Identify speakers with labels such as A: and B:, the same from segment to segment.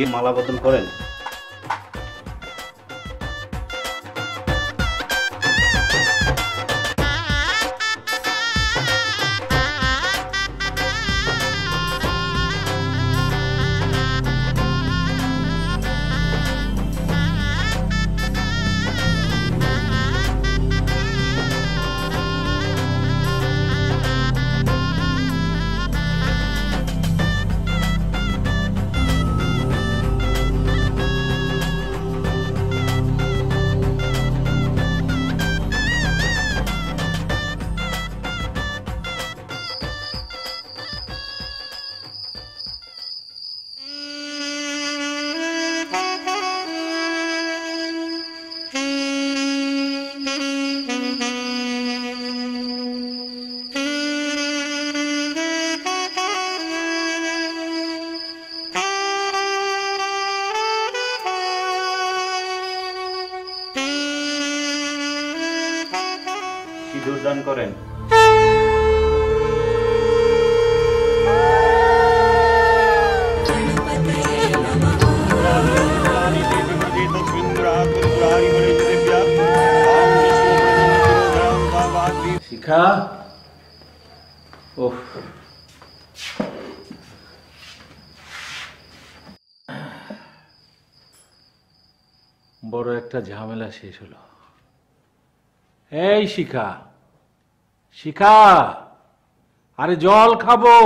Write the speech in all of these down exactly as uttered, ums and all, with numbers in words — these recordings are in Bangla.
A: মালা বদল করেন? দান করেন। শিখা, ওহ বড় একটা ঝামেলা শেষ হলো। এই শিখা, শিখা, আরে জল খাবো।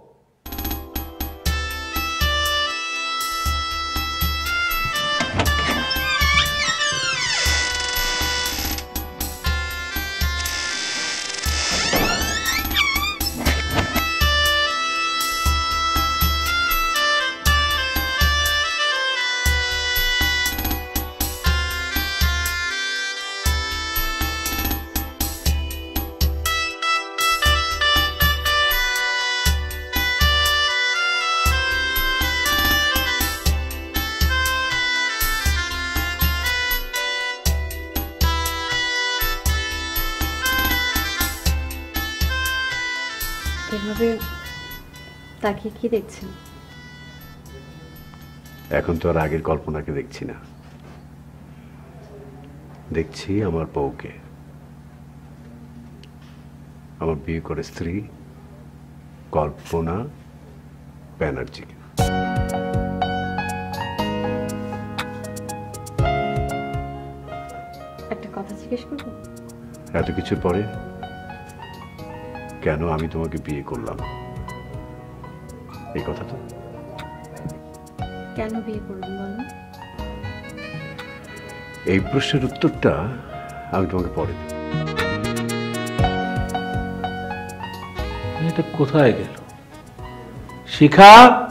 B: এভাবে তাকিয়ে কি দেখছেন?
C: এখন তো আর আগের কল্পনাকে দেখছি না, দেখছি আমার বউকে, আমার বিয়ে করে স্ত্রী কল্পনা ব্যানার্জিকে।
B: একটা কথা জিজ্ঞেস করব?
C: এত কিছুর পরে কেন আমি তোমাকে বিয়ে করলাম এই কথা তো?
B: কেন বিয়ে করবেন বলুন?
C: এই প্রশ্নের উত্তরটা আমি তোমাকে পরে দেব।
A: এটা কোথায় গেল? শিখা।